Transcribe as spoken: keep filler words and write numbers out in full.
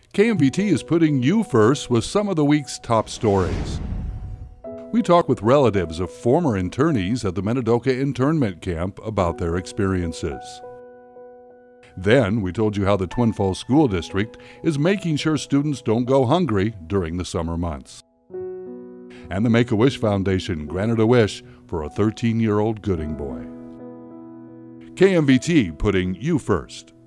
K M V T is putting you first with some of the week's top stories. We talk with relatives of former internees at the Minidoka internment camp about their experiences. Then we told you how the Twin Falls School District is making sure students don't go hungry during the summer months. And the Make-A-Wish Foundation granted a wish for a thirteen-year-old Gooding boy. K M V T putting you first.